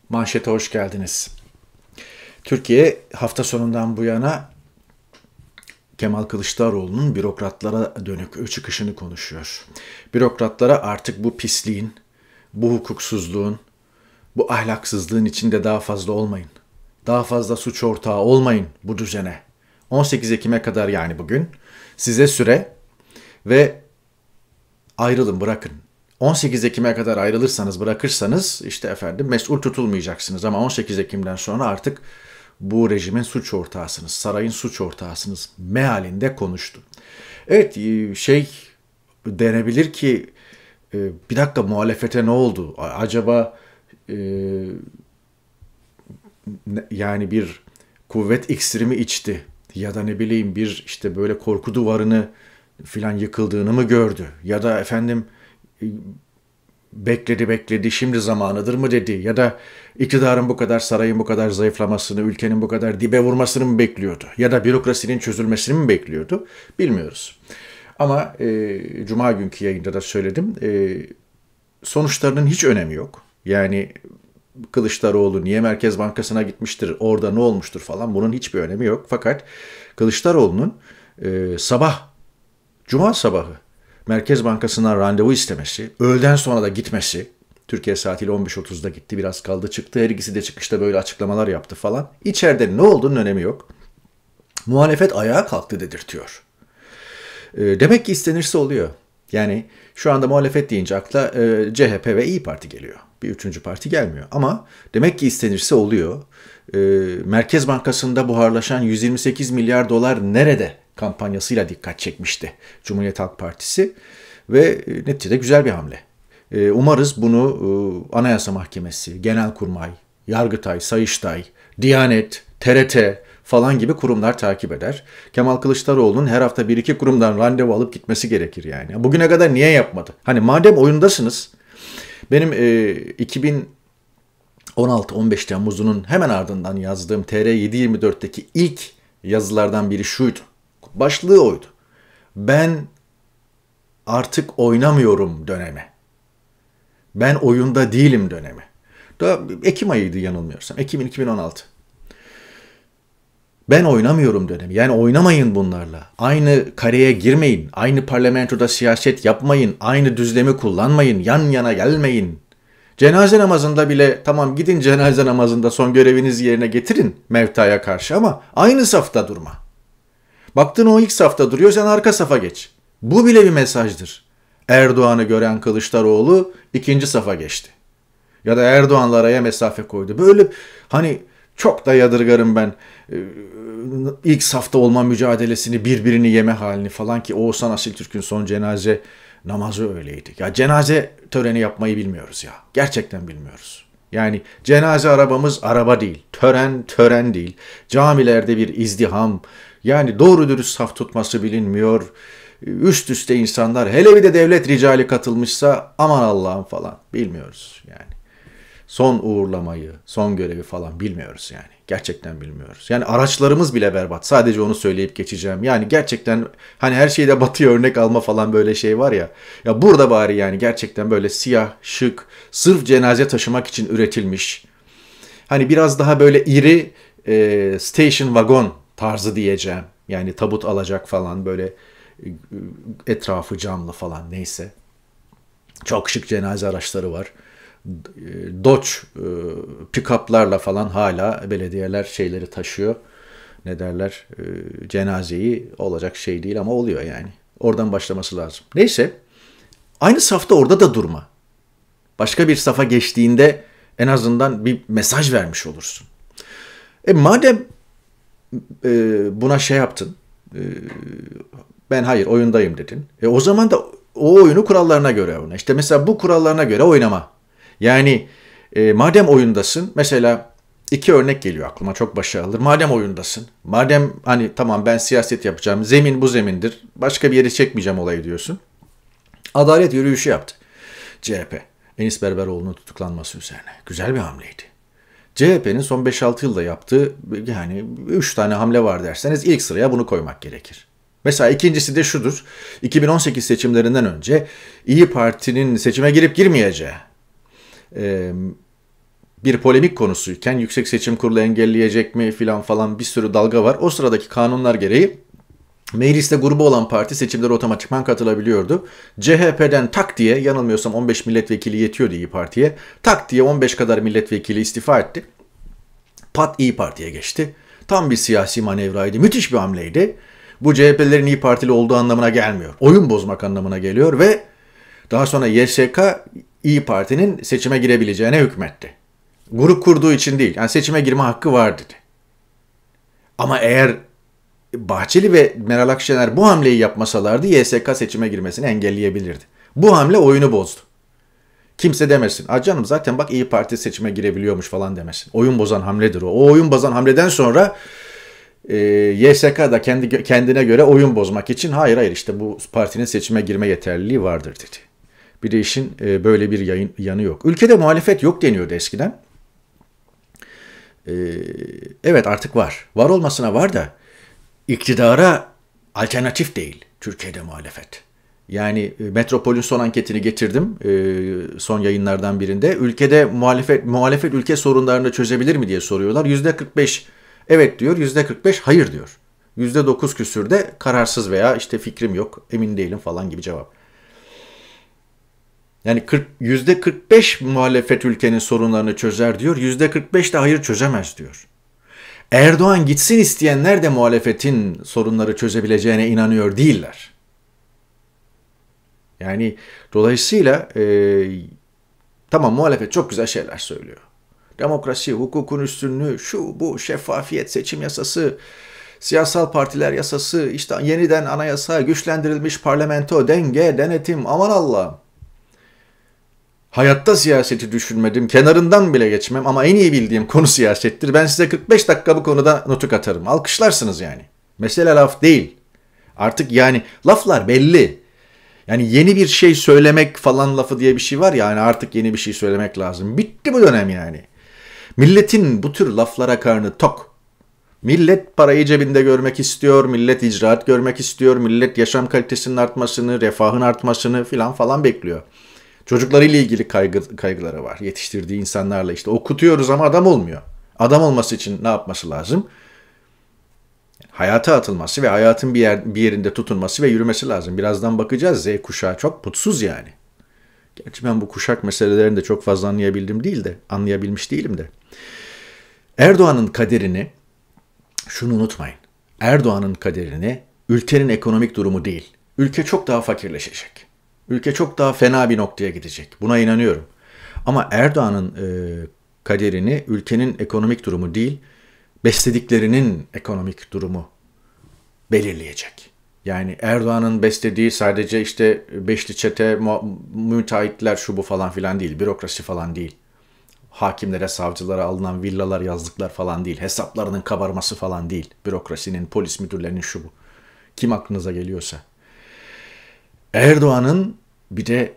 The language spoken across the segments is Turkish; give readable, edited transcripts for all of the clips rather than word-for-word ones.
Manşete hoş geldiniz. Türkiye hafta sonundan bu yana Kemal Kılıçdaroğlu'nun bürokratlara dönük çıkışını konuşuyor. Bürokratlara artık bu pisliğin, bu hukuksuzluğun, bu ahlaksızlığın içinde daha fazla olmayın. Daha fazla suç ortağı olmayın bu düzene. 18 Ekim'e kadar yani bugün size süre ve ayrılın, bırakın. 18 Ekim'e kadar ayrılırsanız, bırakırsanız mesul tutulmayacaksınız. Ama 18 Ekim'den sonra artık bu rejimin suç ortağısınız, sarayın suç ortağısınız mealinde konuştu. Evet, denebilir ki bir dakika, muhalefete ne oldu? Acaba yani bir kuvvet iksiri mi içti? Ya da ne bileyim bir böyle korku duvarını filan yıkıldığını mı gördü? Ya da bekledi şimdi zamanıdır mı dedi? Ya da iktidarın bu kadar, sarayın bu kadar zayıflamasını, ülkenin bu kadar dibe vurmasını mı bekliyordu? Ya da bürokrasinin çözülmesini mi bekliyordu? Bilmiyoruz. Ama Cuma günkü yayında da söyledim. Sonuçlarının hiç önemi yok. Yani Kılıçdaroğlu niye Merkez Bankası'na gitmiştir, orada ne olmuştur falan, bunun hiçbir önemi yok. Fakat Kılıçdaroğlu'nun Cuma sabahı Merkez Bankası'ndan randevu istemesi, öğleden sonra da gitmesi, Türkiye saatiyle 15.30'da gitti, biraz kaldı çıktı, her ikisi de çıkışta böyle açıklamalar yaptı falan. İçeride ne olduğunun önemi yok. Muhalefet ayağa kalktı dedirtiyor. Demek ki istenirse oluyor. Yani şu anda muhalefet deyince akla CHP ve İYİ Parti geliyor. Bir üçüncü parti gelmiyor. Ama demek ki istenirse oluyor. Merkez Bankası'nda buharlaşan 128 milyar dolar nerede kampanyasıyla dikkat çekmişti Cumhuriyet Halk Partisi. Ve neticede güzel bir hamle. Umarız bunu Anayasa Mahkemesi, Genelkurmay, Yargıtay, Sayıştay, Diyanet, TRT falan gibi kurumlar takip eder. Kemal Kılıçdaroğlu'nun her hafta bir iki kurumdan randevu alıp gitmesi gerekir yani. Bugüne kadar niye yapmadı? Hani madem oyundasınız, benim 2016-15 Temmuz'unun hemen ardından yazdığım TR724'teki ilk yazılardan biri şuydu. Başlığı oydu. Ben artık oynamıyorum dönemi. Ben oyunda değilim dönemi. Daha Ekim ayıydı yanılmıyorsam. Ekim 2016. Ben oynamıyorum dönemi. Yani oynamayın bunlarla. Aynı kareye girmeyin. Aynı parlamentoda siyaset yapmayın. Aynı düzlemi kullanmayın. Yan yana gelmeyin. Cenaze namazında bile tamam, gidin cenaze namazında son görevinizi yerine getirin mevtaya karşı, ama aynı safta durma. Baktın o ilk safta duruyor, sen arka safa geç. Bu bile bir mesajdır. Erdoğan'ı gören Kılıçdaroğlu ikinci safa geçti. Ya da Erdoğan'la araya mesafe koydu. Böyle çok da yadırgarım ben ilk safta olma mücadelesini, birbirini yeme halini falan, ki Oğuzhan Asiltürk'ün son cenaze namazı öyleydi. Ya cenaze töreni yapmayı bilmiyoruz ya. Gerçekten bilmiyoruz. Yani cenaze arabamız araba değil. Tören değil. Camilerde bir izdiham. Yani doğru dürüst saf tutması bilinmiyor. Üst üste insanlar, hele bir de devlet ricali katılmışsa aman Allah'ım falan, bilmiyoruz yani. Son uğurlamayı, son görevi falan bilmiyoruz yani. Gerçekten bilmiyoruz. Yani araçlarımız bile berbat. Sadece onu söyleyip geçeceğim. Yani gerçekten her şeyde Batı'ya örnek alma falan böyle şey var ya. Ya burada bari yani gerçekten böyle siyah, şık, sırf cenaze taşımak için üretilmiş. Biraz daha böyle iri station wagon tarzı diyeceğim. Yani tabut alacak falan, böyle etrafı camlı falan, neyse. Çok şık cenaze araçları var. Dodge pick-up'larla falan hala belediyeler şeyleri taşıyor. Ne derler? Cenazeyi, olacak şey değil ama oluyor yani. Oradan başlaması lazım. Neyse. Aynı safta orada da durma. Başka bir safa geçtiğinde en azından bir mesaj vermiş olursun. Madem buna şey yaptın, ben hayır oyundayım dedin. O zaman da o oyunu kurallarına göre oyna. İşte mesela bu kurallarına göre oynama. Yani madem oyundasın, mesela iki örnek geliyor aklıma, çok başarılıdır. Madem oyundasın, madem tamam ben siyaset yapacağım, zemin bu zemindir, başka bir yere çekmeyeceğim olayı diyorsun. Adalet yürüyüşü yaptı CHP. Enis Berberoğlu'nun tutuklanması üzerine. Güzel bir hamleydi. CHP'nin son 5-6 yılda yaptığı 3 tane hamle var derseniz ilk sıraya bunu koymak gerekir. Mesela ikincisi de şudur. 2018 seçimlerinden önce İYİ Parti'nin seçime girip girmeyeceği, bir polemik konusuyken Yüksek Seçim Kurulu engelleyecek mi filan falan bir sürü dalga var. O sıradaki kanunlar gereği mecliste grubu olan parti seçimlere otomatikman katılabiliyordu. CHP'den tak diye, yanılmıyorsam 15 milletvekili yetiyordu İyi Parti'ye. Tak diye 15 kadar milletvekili istifa etti. Pat İyi Parti'ye geçti. Tam bir siyasi manevraydı. Müthiş bir hamleydi. Bu CHP'lerin İyi Partili olduğu anlamına gelmiyor. Oyun bozmak anlamına geliyor ve daha sonra YSK İyi Parti'nin seçime girebileceğine hükmetti. Grup kurduğu için değil. Yani seçime girme hakkı var dedi. Ama eğer Bahçeli ve Meral Akşener bu hamleyi yapmasalardı YSK seçime girmesini engelleyebilirdi. Bu hamle oyunu bozdu. Kimse demesin. Canım zaten bak İyi Parti seçime girebiliyormuş falan demesin. Oyun bozan hamledir o. O oyun bozan hamleden sonra YSK da kendine göre oyun bozmak için hayır işte bu partinin seçime girme yeterliliği vardır dedi. Bir de işin böyle bir yanı yok. Ülkede muhalefet yok deniyordu eskiden. Evet artık var. Var olmasına var da iktidara alternatif değil Türkiye'de muhalefet. Yani Metropol'ün son anketini getirdim son yayınlardan birinde. Ülkede muhalefet ülke sorunlarını çözebilir mi diye soruyorlar. %45 evet diyor, %45 hayır diyor. %9 küsür de kararsız veya işte fikrim yok, emin değilim falan gibi cevap. Yani %45 muhalefet ülkenin sorunlarını çözer diyor, %45 de hayır çözemez diyor. Erdoğan gitsin isteyenler de muhalefetin sorunları çözebileceğine inanıyor değiller. Yani dolayısıyla tamam muhalefet çok güzel şeyler söylüyor. Demokrasi, hukukun üstünlüğü, şu bu şeffafiyet, seçim yasası, siyasal partiler yasası, işte yeniden anayasa, güçlendirilmiş parlamento, denge, denetim, aman Allah'ım. Hayatta siyaseti düşünmedim, kenarından bile geçmem ama en iyi bildiğim konu siyasettir. Ben size 45 dakika bu konuda nutuk atarım. Alkışlarsınız yani. Mesele laf değil. Artık yani laflar belli. Yani yeni bir şey söylemek falan lafı diye bir şey var ya, yani artık yeni bir şey söylemek lazım. Bitti bu dönem yani. Milletin bu tür laflara karnı tok. Millet parayı cebinde görmek istiyor, millet icraat görmek istiyor, millet yaşam kalitesinin artmasını, refahın artmasını filan falan bekliyor. Çocuklarıyla ilgili kaygıları var. Yetiştirdiği insanlarla işte okutuyoruz ama adam olmuyor. Adam olması için ne yapması lazım? Hayata atılması ve hayatın bir yerinde tutunması ve yürümesi lazım. Birazdan bakacağız. Z kuşağı çok mutsuz yani. Gerçi ben bu kuşak meselelerini de çok fazla anlayabilmiş değilim de. Erdoğan'ın kaderini, şunu unutmayın. Erdoğan'ın kaderini ülkenin ekonomik durumu değil. Ülke çok daha fakirleşecek. Ülke çok daha fena bir noktaya gidecek. Buna inanıyorum. Ama Erdoğan'ın kaderini ülkenin ekonomik durumu değil, beslediklerinin ekonomik durumu belirleyecek. Yani Erdoğan'ın beslediği sadece işte beşli çete, müteahhitler şu bu falan filan değil. Bürokrasi falan değil. Hakimlere, savcılara alınan villalar, yazlıklar falan değil. Hesaplarının kabarması falan değil. Bürokrasinin, polis müdürlerinin şu bu. Kim aklınıza geliyorsa. Erdoğan'ın bir de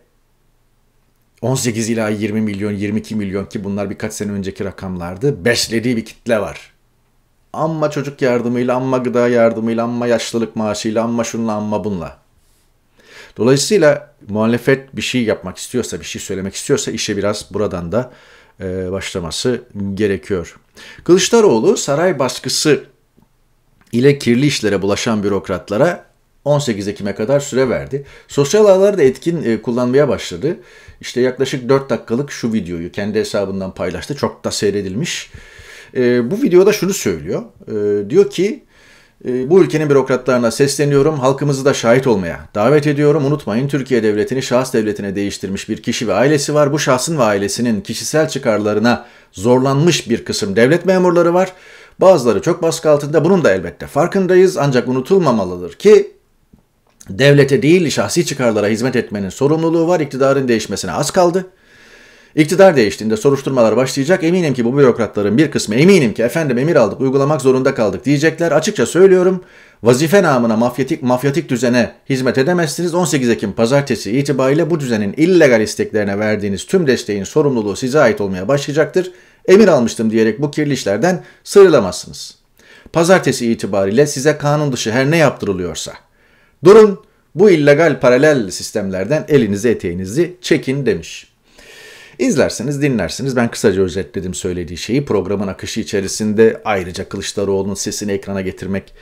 18 ila 20 milyon, 22 milyon ki bunlar birkaç sene önceki rakamlardı. Beslediği bir kitle var. Amma çocuk yardımıyla, amma gıda yardımıyla, amma yaşlılık maaşıyla, amma şunla, amma bunla. Dolayısıyla muhalefet bir şey yapmak istiyorsa, bir şey söylemek istiyorsa işe biraz buradan da başlaması gerekiyor. Kılıçdaroğlu saray baskısı ile kirli işlere bulaşan bürokratlara 18 Ekim'e kadar süre verdi. Sosyal ağları da etkin kullanmaya başladı. İşte yaklaşık 4 dakikalık şu videoyu kendi hesabından paylaştı. Çok da seyredilmiş. Bu videoda şunu söylüyor. Diyor ki bu ülkenin bürokratlarına sesleniyorum. Halkımızı da şahit olmaya davet ediyorum. Unutmayın Türkiye devletini şahıs devletine değiştirmiş bir kişi ve ailesi var. Bu şahsın ve ailesinin kişisel çıkarlarına zorlanmış bir kısım devlet memurları var. Bazıları çok baskı altında. Bunun da elbette farkındayız. Ancak unutulmamalıdır ki devlete değil şahsi çıkarlara hizmet etmenin sorumluluğu var. İktidarın değişmesine az kaldı. İktidar değiştiğinde soruşturmalar başlayacak. Eminim ki bu bürokratların bir kısmı eminim ki efendim emir aldık, uygulamak zorunda kaldık diyecekler. Açıkça söylüyorum. Vazife namına mafyatik düzene hizmet edemezsiniz. 18 Ekim pazartesi itibariyle bu düzenin illegal isteklerine verdiğiniz tüm desteğin sorumluluğu size ait olmaya başlayacaktır. Emir almıştım diyerek bu kirli işlerden sıyrılamazsınız. Pazartesi itibariyle size kanun dışı her ne yaptırılıyorsa durun, bu illegal paralel sistemlerden elinizi eteğinizi çekin demiş. İzlersiniz, dinlersiniz. Ben kısaca özetledim söylediği şeyi. Programın akışı içerisinde ayrıca Kılıçdaroğlu'nun sesini ekrana getirmek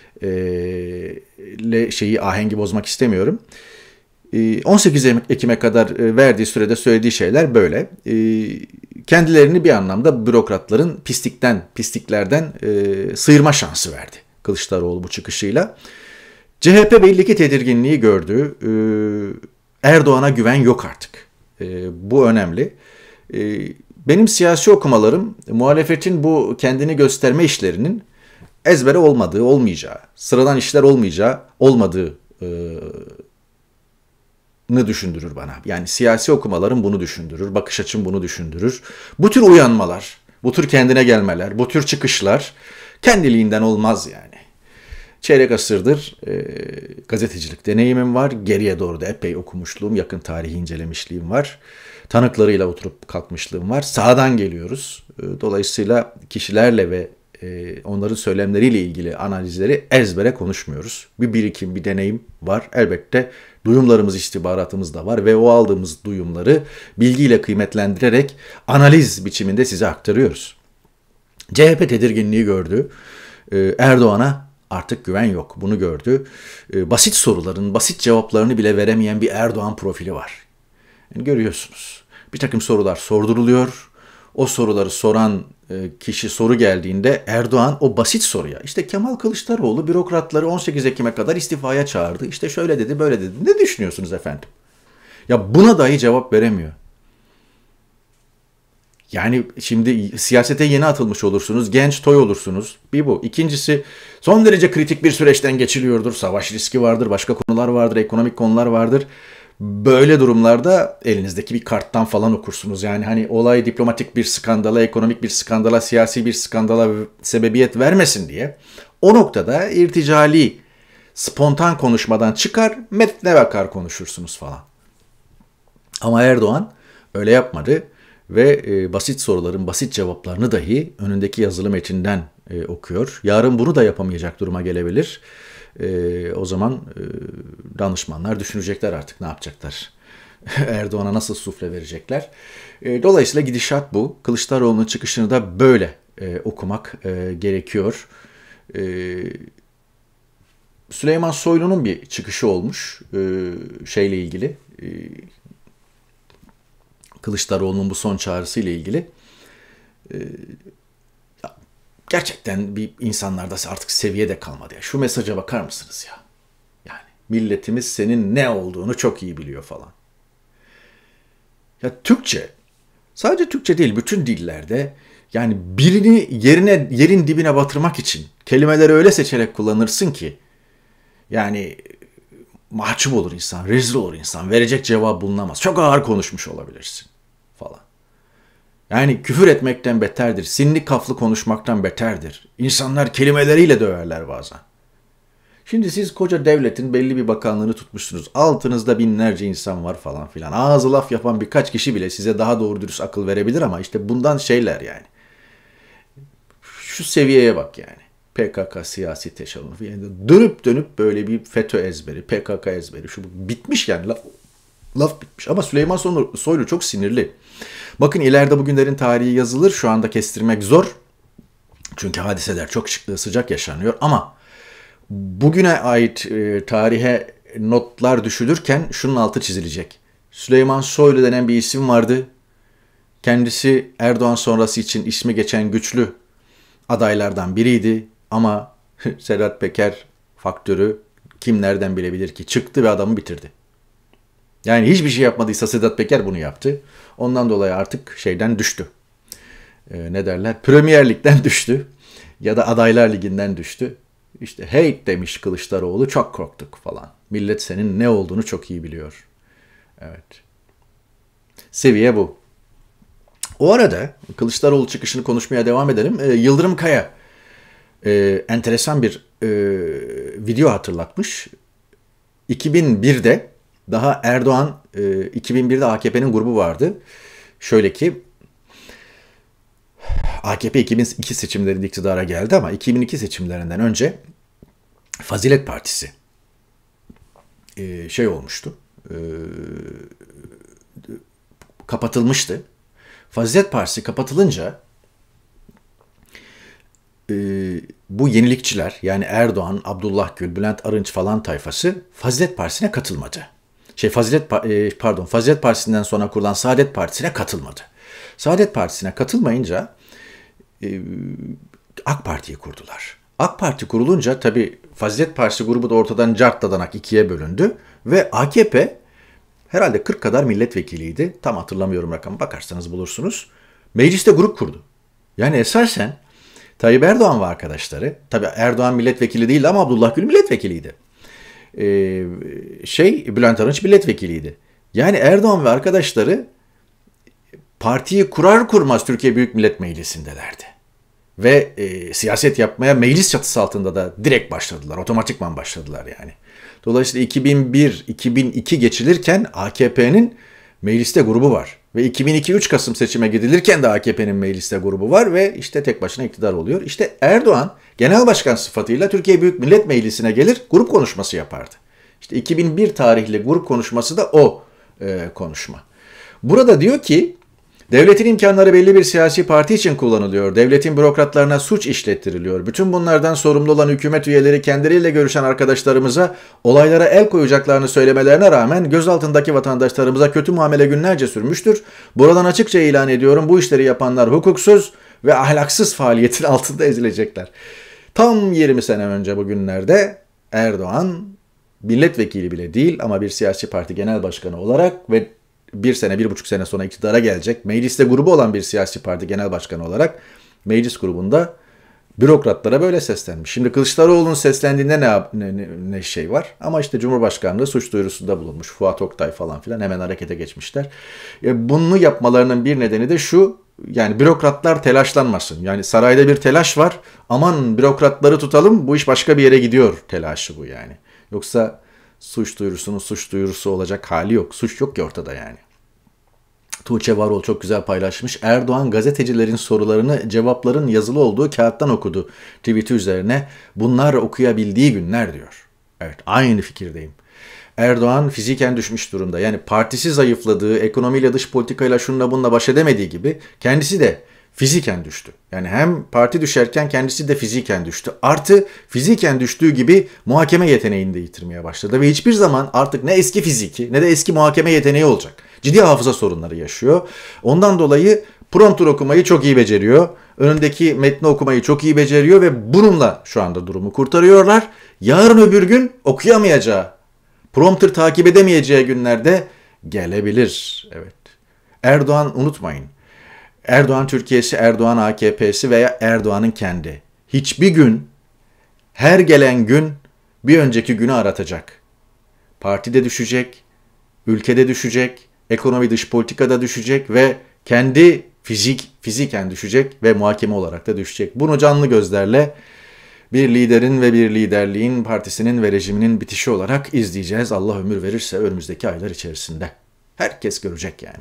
şeyi ahengi bozmak istemiyorum. 18 Ekim'e kadar verdiği sürede söylediği şeyler böyle. Kendilerini bir anlamda bürokratların pisliklerden sıyırma şansı verdi Kılıçdaroğlu bu çıkışıyla. CHP belli ki tedirginliği gördü. Erdoğan'a güven yok artık. Bu önemli. Benim siyasi okumalarım muhalefetin bu kendini gösterme işlerinin ezbere olmayacağı, sıradan işler olmadığını düşündürür bana. Yani siyasi okumalarım bunu düşündürür, bakış açım bunu düşündürür. Bu tür uyanmalar, bu tür kendine gelmeler, bu tür çıkışlar kendiliğinden olmaz yani. Çeyrek asırdır gazetecilik deneyimim var. Geriye doğru da epey okumuşluğum, yakın tarihi incelemişliğim var. Tanıklarıyla oturup kalkmışlığım var. Sağdan geliyoruz. Dolayısıyla kişilerle ve onların söylemleriyle ilgili analizleri ezbere konuşmuyoruz. Bir birikim, bir deneyim var. Elbette duyumlarımız, istihbaratımız da var ve o aldığımız duyumları bilgiyle kıymetlendirerek analiz biçiminde size aktarıyoruz. CHP tedirginliği gördü. Erdoğan'a artık güven yok. Bunu gördü. Basit soruların, basit cevaplarını bile veremeyen bir Erdoğan profili var. Yani görüyorsunuz. Bir takım sorular sorduruluyor. O soruları soran kişi soru geldiğinde Erdoğan o basit soruya, işte Kemal Kılıçdaroğlu bürokratları 18 Ekim'e kadar istifaya çağırdı. İşte şöyle dedi, böyle dedi. Ne düşünüyorsunuz efendim? Ya buna dahi cevap veremiyor. Yani şimdi siyasete yeni atılmış olursunuz, genç toy olursunuz. Bir bu. İkincisi son derece kritik bir süreçten geçiliyordur. Savaş riski vardır, başka konular vardır, ekonomik konular vardır. Böyle durumlarda elinizdeki bir karttan falan okursunuz. Yani hani olay diplomatik bir skandala, ekonomik bir skandala, siyasi bir skandala sebebiyet vermesin diye. O noktada irticali, spontan konuşmadan çıkar, metne bakar konuşursunuz falan. Ama Erdoğan öyle yapmadı ve basit soruların basit cevaplarını dahi önündeki yazılı metinden okuyor. Yarın bunu da yapamayacak duruma gelebilir. O zaman danışmanlar düşünecekler artık ne yapacaklar. Erdoğan'a nasıl sufle verecekler. Dolayısıyla gidişat bu. Kılıçdaroğlu'nun çıkışını da böyle okumak gerekiyor. Süleyman Soylu'nun bir çıkışı olmuş şeyle ilgili. Kılıçdaroğlu'nun bu son çağrısıyla ilgili. Gerçekten bir insanlarda artık seviye de kalmadı ya. Şu mesaja bakar mısınız ya? Yani milletimiz senin ne olduğunu çok iyi biliyor falan. Ya Türkçe, sadece Türkçe değil bütün dillerde yani birini yerin dibine batırmak için kelimeleri öyle seçerek kullanırsın ki yani mahcup olur insan, rezil olur insan, verecek cevap bulunamaz. Çok ağır konuşmuş olabilirsin falan. Yani küfür etmekten beterdir. Sinli kaflı konuşmaktan beterdir. İnsanlar kelimeleriyle döverler bazen. Şimdi siz koca devletin belli bir bakanlığını tutmuşsunuz. Altınızda binlerce insan var falan filan. Ağzı laf yapan birkaç kişi bile size daha doğru dürüst akıl verebilir ama işte bundan şeyler yani. Şu seviyeye bak yani. PKK siyasi teşebbüsü. Yani dönüp böyle bir FETÖ ezberi, PKK ezberi. Şu bitmiş yani laf bitmiş. Ama Süleyman Soylu çok sinirli. Bakın ileride bugünlerin tarihi yazılır. Şu anda kestirmek zor. Çünkü hadiseler çok sıcak yaşanıyor. Ama bugüne ait tarihe notlar düşülürken şunun altı çizilecek. Süleyman Soylu denen bir isim vardı. Kendisi Erdoğan sonrası için ismi geçen güçlü adaylardan biriydi. Ama Sedat Peker faktörü kim nereden bilebilir ki çıktı ve adamı bitirdi. Yani hiçbir şey yapmadıysa Sedat Peker bunu yaptı. Ondan dolayı artık şeyden düştü. Ne derler? Premier Lig'den düştü. Ya da Adaylar Ligi'nden düştü. İşte hey demiş Kılıçdaroğlu çok korktuk falan. Millet senin ne olduğunu çok iyi biliyor. Evet. Seviye bu. O arada Kılıçdaroğlu çıkışını konuşmaya devam edelim. Yıldırım Kaya enteresan bir video hatırlatmış. 2001'de daha Erdoğan 2001'de AKP'nin grubu vardı. Şöyle ki AKP 2002 seçimlerinde iktidara geldi ama 2002 seçimlerinden önce Fazilet Partisi şey olmuştu. Kapatılmıştı. Fazilet Partisi kapatılınca bu yenilikçiler yani Erdoğan, Abdullah Gül, Bülent Arınç falan tayfası Fazilet Partisi'ne katılmadı. Fazilet Partisi'nden sonra kurulan Saadet Partisi'ne katılmadı. Saadet Partisi'ne katılmayınca AK Parti'yi kurdular. AK Parti kurulunca tabii Fazilet Partisi grubu da ortadan cartladanak ikiye bölündü ve AKP herhalde 40 kadar milletvekiliydi. Tam hatırlamıyorum rakamı, bakarsanız bulursunuz. Mecliste grup kurdu. Yani esasen Tayyip Erdoğan ve arkadaşları, tabii Erdoğan milletvekili değildi ama Abdullah Gül milletvekiliydi. Bülent Arınç milletvekiliydi. Yani Erdoğan ve arkadaşları partiyi kurar kurmaz Türkiye Büyük Millet Meclisi'ndelerdi. Ve siyaset yapmaya meclis çatısı altında da direkt başladılar. Otomatikman başladılar yani. Dolayısıyla 2001-2002 geçilirken AKP'nin mecliste grubu var. Ve 2002-3 Kasım seçime gidilirken de AKP'nin mecliste grubu var ve işte tek başına iktidar oluyor. İşte Erdoğan genel başkan sıfatıyla Türkiye Büyük Millet Meclisi'ne gelir, grup konuşması yapardı. İşte 2001 tarihli grup konuşması da o konuşma. Burada diyor ki, devletin imkanları belli bir siyasi parti için kullanılıyor. Devletin bürokratlarına suç işlettiriliyor. Bütün bunlardan sorumlu olan hükümet üyeleri kendileriyle görüşen arkadaşlarımıza olaylara el koyacaklarını söylemelerine rağmen gözaltındaki vatandaşlarımıza kötü muamele günlerce sürmüştür. Buradan açıkça ilan ediyorum, bu işleri yapanlar hukuksuz ve ahlaksız faaliyetin altında ezilecekler. Tam 20 sene önce bugünlerde Erdoğan milletvekili bile değil ama bir siyasi parti genel başkanı olarak ve 1,5 sene sonra iktidara gelecek, mecliste grubu olan bir siyasi parti genel başkanı olarak meclis grubunda bürokratlara böyle seslenmiş. Şimdi Kılıçdaroğlu'nun seslendiğinde ne şey var? Ama işte Cumhurbaşkanlığı suç duyurusunda bulunmuş. Fuat Oktay falan filan hemen harekete geçmişler. Bunu yapmalarının bir nedeni de şu, yani bürokratlar telaşlanmasın. Yani sarayda bir telaş var. Aman bürokratları tutalım, bu iş başka bir yere gidiyor telaşı bu yani. Yoksa suç duyurusunun suç duyurusu olacak hali yok. Suç yok ki ortada yani. Tuğçe Varol çok güzel paylaşmış. Erdoğan gazetecilerin sorularını cevapların yazılı olduğu kağıttan okudu tweet'i üzerine. Bunlar okuyabildiği günler diyor. Evet, aynı fikirdeyim. Erdoğan fiziken düşmüş durumda. Yani partisi zayıfladığı, ekonomiyle dış politikayla şununla bununla baş edemediği gibi kendisi de fiziken düştü. Yani hem parti düşerken kendisi de fiziken düştü. Artı fiziken düştüğü gibi muhakeme yeteneğini de yitirmeye başladı. Ve hiçbir zaman artık ne eski fiziki ne de eski muhakeme yeteneği olacak. Ciddi hafıza sorunları yaşıyor. Ondan dolayı prompter okumayı çok iyi beceriyor. Önündeki metni okumayı çok iyi beceriyor ve bununla şu anda durumu kurtarıyorlar. Yarın öbür gün okuyamayacağı, prompter takip edemeyeceği günlerde gelebilir. Evet. Erdoğan unutmayın. Erdoğan Türkiye'si, Erdoğan AKP'si veya Erdoğan'ın kendi. Hiçbir gün, her gelen gün bir önceki günü aratacak. Partide düşecek, ülkede düşecek, ekonomi dış politikada düşecek ve kendi fiziken düşecek ve muhakeme olarak da düşecek. Bunu canlı gözlerle bir liderin ve bir liderliğin, partisinin ve rejiminin bitişi olarak izleyeceğiz. Allah ömür verirse önümüzdeki aylar içerisinde. Herkes görecek yani.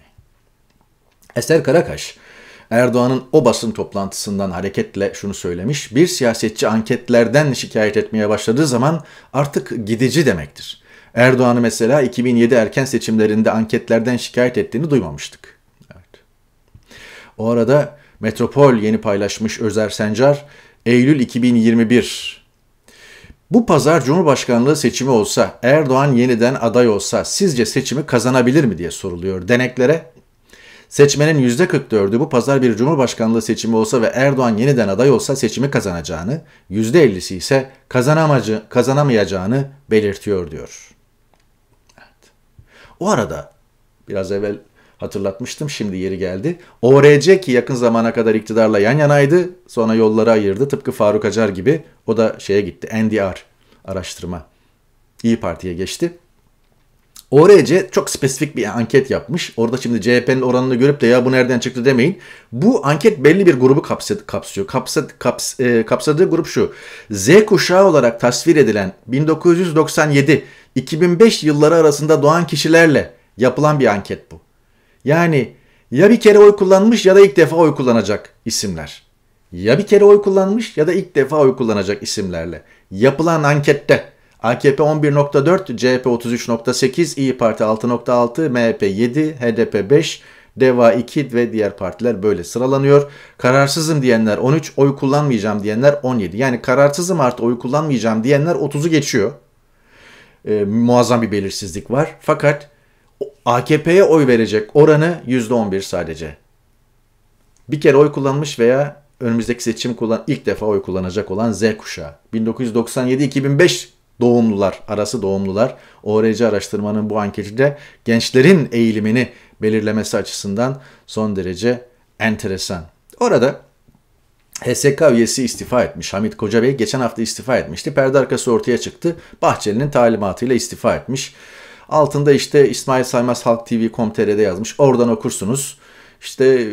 Eser Karakaş, Erdoğan'ın o basın toplantısından hareketle şunu söylemiş. Bir siyasetçi anketlerden şikayet etmeye başladığı zaman artık gidici demektir. Erdoğan'ı mesela 2007 erken seçimlerinde anketlerden şikayet ettiğini duymamıştık. Evet. O arada Metropol yeni paylaşmış Özer Sencar, Eylül 2021. Bu pazar Cumhurbaşkanlığı seçimi olsa, Erdoğan yeniden aday olsa sizce seçimi kazanabilir mi diye soruluyor deneklere. Seçmenin %44'ü bu pazar bir Cumhurbaşkanlığı seçimi olsa ve Erdoğan yeniden aday olsa seçimi kazanacağını, %50'si ise kazanamayacağını belirtiyor diyor. Evet. O arada biraz evvel hatırlatmıştım, şimdi yeri geldi. ORC ki yakın zamana kadar iktidarla yan yanaydı, sonra yolları ayırdı. Tıpkı Faruk Acar gibi o da şeye gitti, NDR araştırma. İYİ Parti'ye geçti. ORC çok spesifik bir anket yapmış. Orada şimdi CHP'nin oranını görüp de ya bu nereden çıktı demeyin. Bu anket belli bir grubu kapsıyor. Kapsadığı grup şu. Z kuşağı olarak tasvir edilen 1997-2005 yılları arasında doğan kişilerle yapılan bir anket bu. Yani ya bir kere oy kullanmış ya da ilk defa oy kullanacak isimler. Ya bir kere oy kullanmış ya da ilk defa oy kullanacak isimlerle yapılan ankette AKP 11,4, CHP 33,8, İYİ Parti 6,6, MHP 7, HDP 5, DEVA 2 ve diğer partiler böyle sıralanıyor. Kararsızım diyenler 13, oy kullanmayacağım diyenler 17. Yani kararsızım artı oy kullanmayacağım diyenler 30'u geçiyor. Muazzam bir belirsizlik var. Fakat AKP'ye oy verecek oranı %11 sadece. Bir kere oy kullanmış veya önümüzdeki seçim ilk defa oy kullanacak olan Z kuşağı. 1997-2005 doğumlular, arası doğumlular. ORC araştırmanın bu anketinde gençlerin eğilimini belirlemesi açısından son derece enteresan. Orada HSK üyesi istifa etmiş. Hamit Kocabey geçen hafta istifa etmişti. Perde arkası ortaya çıktı. Bahçeli'nin talimatıyla istifa etmiş. Altında işte İsmail Saymaz Halk TV.com.tr'de yazmış. Oradan okursunuz. İşte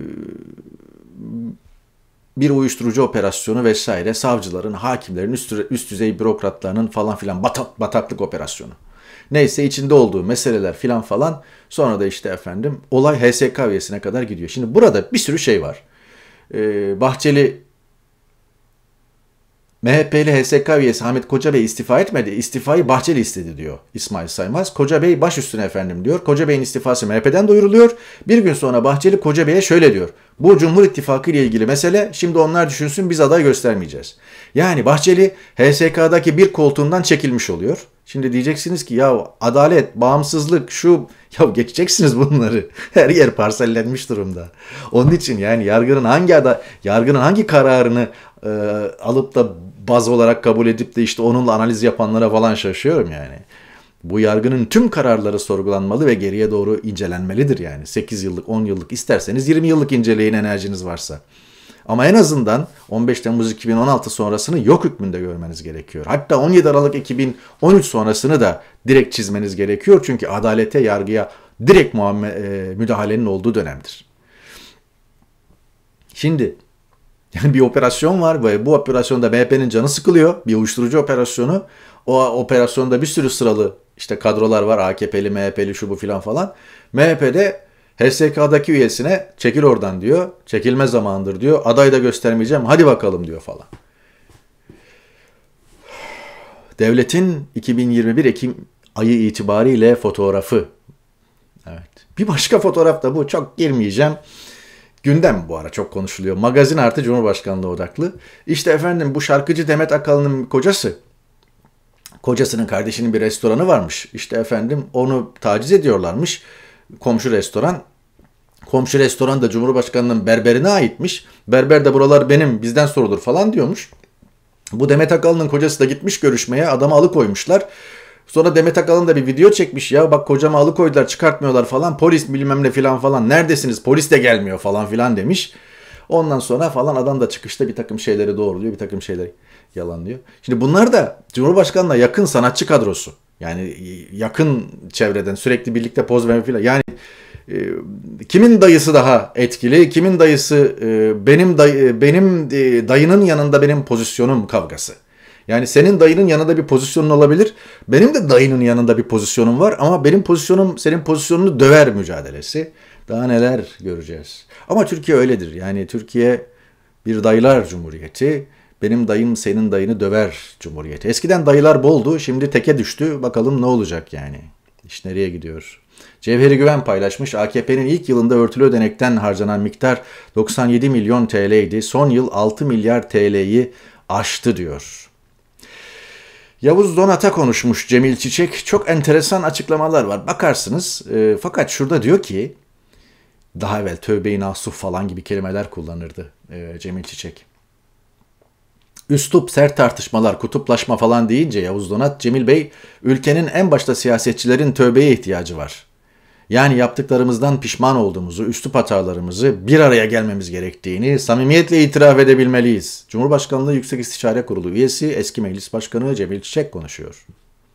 bir uyuşturucu operasyonu vesaire, savcıların, hakimlerin, üst düzey bürokratlarının falan filan bataklık operasyonu. Neyse içinde olduğu meseleler filan falan, sonra da işte efendim olay HSK üyesine kadar gidiyor. Şimdi burada bir sürü şey var. Bahçeli, MHP'li HSK üyesi Hamit Kocabey istifa etmedi. İstifayı Bahçeli istedi diyor İsmail Saymaz. Kocabey baş üstüne efendim diyor. Kocabey'in istifası MHP'den duyuruluyor. Bir gün sonra Bahçeli Kocabey'e şöyle diyor. Bu Cumhur İttifakı ile ilgili mesele, şimdi onlar düşünsün, biz aday göstermeyeceğiz. Yani Bahçeli HSK'daki bir koltuğundan çekilmiş oluyor. Şimdi diyeceksiniz ki ya adalet, bağımsızlık, şu, ya geçeceksiniz bunları. Her yer parsellenmiş durumda. Onun için yani yargının hangi kararını alıp da baz olarak kabul edip de işte onunla analiz yapanlara falan şaşıyorum yani. Bu yargının tüm kararları sorgulanmalı ve geriye doğru incelenmelidir yani. 8 yıllık, 10 yıllık, isterseniz 20 yıllık inceleyin enerjiniz varsa. Ama en azından 15 Temmuz 2016 sonrasını yok hükmünde görmeniz gerekiyor. Hatta 17 Aralık 2013 sonrasını da direkt çizmeniz gerekiyor. Çünkü adalete, yargıya direkt müdahalenin olduğu dönemdir. Şimdi yani bir operasyon var ve bu operasyonda MHP'nin canı sıkılıyor. Bir uyuşturucu operasyonu. O operasyonda bir sürü sıralı işte kadrolar var. AKP'li, MHP'li, şu bu filan falan. MHP'de HSK'daki üyesine çekil oradan diyor. Çekilme zamanıdır diyor. Aday da göstermeyeceğim. Hadi bakalım diyor falan. Devletin 2021 Ekim ayı itibariyle fotoğrafı. Evet. Bir başka fotoğraf da bu. Çok girmeyeceğim. Gündem bu ara çok konuşuluyor. Magazin artı Cumhurbaşkanlığı odaklı. İşte efendim bu şarkıcı Demet Akalın'ın kocası. Kocasının kardeşinin bir restoranı varmış. İşte efendim onu taciz ediyorlarmış. Komşu restoran. Komşu restoran da Cumhurbaşkanı'nın berberine aitmiş. Berber de buralar benim, bizden sorulur falan diyormuş. Bu Demet Akalın'ın kocası da gitmiş görüşmeye. Adamı alıkoymuşlar. Sonra Demet Akalın da bir video çekmiş, ya bak kocamı alıkoydular, çıkartmıyorlar falan, polis bilmem ne filan falan, neredesiniz, polis de gelmiyor falan filan demiş. Ondan sonra falan adam da çıkışta bir takım şeyleri doğruluyor, bir takım şeyleri yalanlıyor. Şimdi bunlar da Cumhurbaşkanı'na yakın sanatçı kadrosu. Yani yakın çevreden sürekli birlikte poz verme filan. Yani kimin dayısı daha etkili, kimin dayısı benim dayının yanında benim pozisyonum kavgası. Yani senin dayının yanında bir pozisyonun olabilir. Benim de dayının yanında bir pozisyonum var ama benim pozisyonum senin pozisyonunu döver mücadelesi. Daha neler göreceğiz. Ama Türkiye öyledir. Yani Türkiye bir dayılar cumhuriyeti. Benim dayım senin dayını döver cumhuriyeti. Eskiden dayılar boldu, şimdi teke düştü. Bakalım ne olacak yani. İş nereye gidiyor? Cevheri Güven paylaşmış. AKP'nin ilk yılında örtülü ödenekten harcanan miktar 97 milyon TL'ydi. Son yıl 6 milyar TL'yi aştı diyor. Yavuz Donat'a konuşmuş Cemil Çiçek. Çok enteresan açıklamalar var. Bakarsınız. Fakat şurada diyor ki, daha evvel tövbe-i nasuh falan gibi kelimeler kullanırdı Cemil Çiçek. Üslup, sert tartışmalar, kutuplaşma falan deyince Yavuz Donat, Cemil Bey, ülkenin en başta siyasetçilerin tövbeye ihtiyacı var. Yani yaptıklarımızdan pişman olduğumuzu, üslup hatalarımızı, bir araya gelmemiz gerektiğini samimiyetle itiraf edebilmeliyiz. Cumhurbaşkanlığı Yüksek İstişare Kurulu üyesi, eski meclis başkanı Cemil Çiçek konuşuyor.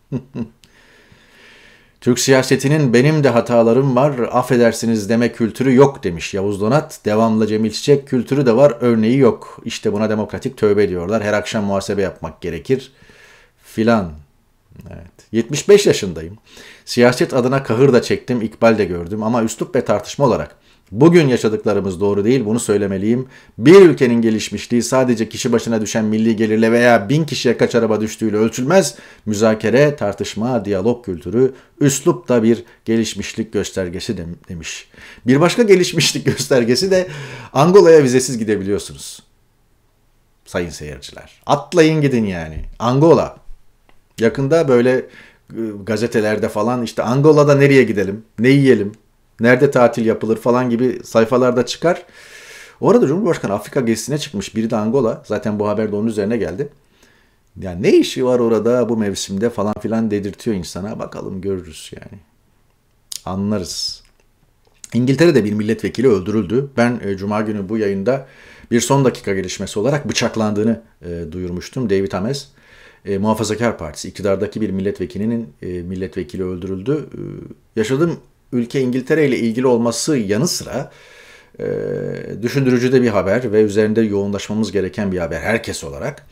Türk siyasetinin benim de hatalarım var, affedersiniz deme kültürü yok demiş Yavuz Donat. Devamlı Cemil Çiçek, kültürü de var, örneği yok. İşte buna demokratik tövbe diyorlar. Her akşam muhasebe yapmak gerekir filan. Evet. 75 yaşındayım. Siyaset adına kahır da çektim, ikbal de gördüm ama üslup ve tartışma olarak Bugün yaşadıklarımız doğru değil, bunu söylemeliyim. Bir ülkenin gelişmişliği sadece kişi başına düşen milli gelirle veya 1000 kişiye kaç araba düştüğüyle ölçülmez. Müzakere, tartışma, diyalog kültürü, üslup da bir gelişmişlik göstergesi demiş. Bir başka gelişmişlik göstergesi de Angola'ya vizesiz gidebiliyorsunuz. Sayın seyirciler. Atlayın gidin yani. Angola. Yakında böyle gazetelerde falan işte Angola'da nereye gidelim, ne yiyelim, nerede tatil yapılır falan gibi sayfalarda çıkar. Orada Cumhurbaşkanı Afrika gezisine çıkmış. Biri de Angola. Zaten bu haber de onun üzerine geldi. Yani ne işi var orada bu mevsimde falan filan dedirtiyor insana. Bakalım görürüz yani. Anlarız. İngiltere'de bir milletvekili öldürüldü. Ben Cuma günü bu yayında bir son dakika gelişmesi olarak bıçaklandığını duyurmuştum. David Ames. Muhafazakar Partisi iktidardaki bir milletvekilinin milletvekili öldürüldü. Yaşadığım ülke İngiltere ile ilgili olması yanı sıra düşündürücü de bir haber ve üzerinde yoğunlaşmamız gereken bir haber herkes olarak.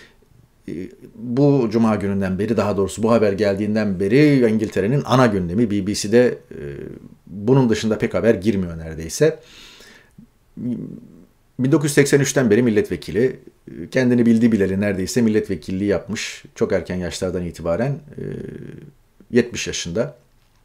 Bu Cuma gününden beri, daha doğrusu bu haber geldiğinden beri İngiltere'nin ana gündemi BBC'de bunun dışında pek haber girmiyor neredeyse. 1983'ten beri milletvekili, kendini bildiği bileli neredeyse milletvekilliği yapmış. Çok erken yaşlardan itibaren 70 yaşında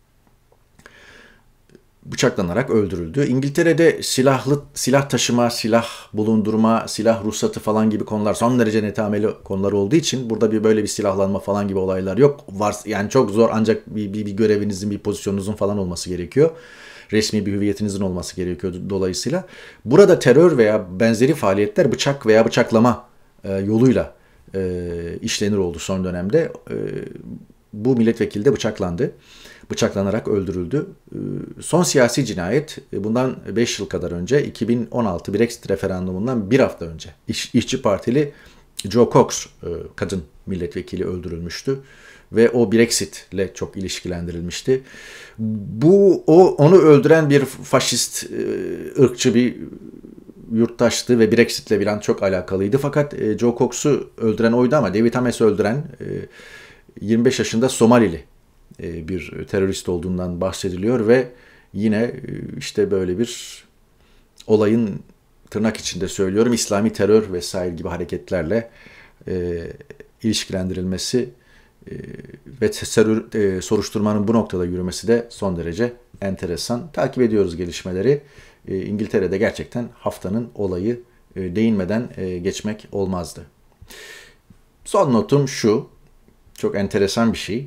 bıçaklanarak öldürüldü. İngiltere'de silah taşıma, silah bulundurma, silah ruhsatı falan gibi konular son derece netameli konular olduğu için burada böyle bir silahlanma falan gibi olaylar yok. Var yani çok zor, ancak bir görevinizin, bir pozisyonunuzun falan olması gerekiyor. Resmi bir hüviyetinizin olması gerekiyor dolayısıyla. Burada terör veya benzeri faaliyetler bıçak veya bıçaklama yoluyla işlenir oldu son dönemde. Bu milletvekili de bıçaklandı. Bıçaklanarak öldürüldü. Son siyasi cinayet bundan 5 yıl kadar önce 2016 Brexit referandumundan bir hafta önce İşçi Partili Jo Cox kadın milletvekili öldürülmüştü ve o Brexit ile çok ilişkilendirilmişti. Onu öldüren bir faşist, ırkçı bir yurttaştı ve Brexit'le bilen çok alakalıydı. Fakat Jo Cox'u öldüren oydu ama David Ames'i öldüren 25 yaşında Somalili bir terörist olduğundan bahsediliyor ve yine işte böyle bir olayın, tırnak içinde söylüyorum, İslami terör vesaire gibi hareketlerle ilişkilendirilmesi ve soruşturmanın bu noktada yürümesi de son derece enteresan. Takip ediyoruz gelişmeleri. İngiltere'de gerçekten haftanın olayı, değinmeden geçmek olmazdı. Son notum şu, çok enteresan bir şey.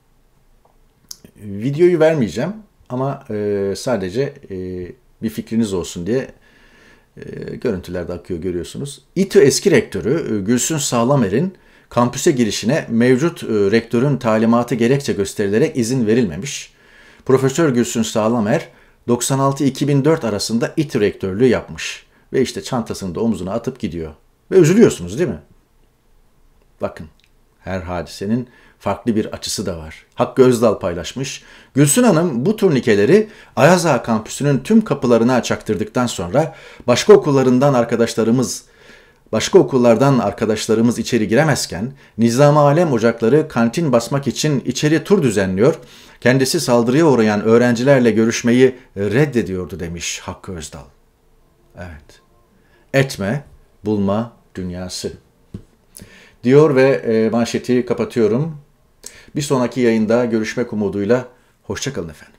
Videoyu vermeyeceğim ama sadece bir fikriniz olsun diye görüntülerde akıyor, görüyorsunuz. İTÜ eski rektörü Gülsün Sağlamer'in kampüse girişine mevcut rektörün talimatı gerekçe gösterilerek izin verilmemiş. Profesör Gülsün Sağlamer 96-2004 arasında İTÜ rektörlüğü yapmış ve işte çantasını da omzuna atıp gidiyor. Ve üzülüyorsunuz değil mi? Bakın, her hadisenin farklı bir açısı da var. Hakkı Özdal paylaşmış. Gülsün Hanım bu turnikeleri Ayaz Ağa kampüsünün tüm kapılarına çaktırdıktan sonra başka okullardan arkadaşlarımız içeri giremezken Nizam-ı Alem ocakları kantin basmak için içeri tur düzenliyor. Kendisi saldırıya uğrayan öğrencilerle görüşmeyi reddediyordu demiş Hakkı Özdal. Evet. Etme, bulma dünyası diyor ve manşeti kapatıyorum. Bir sonraki yayında görüşmek umuduyla. Hoşça kalın efendim.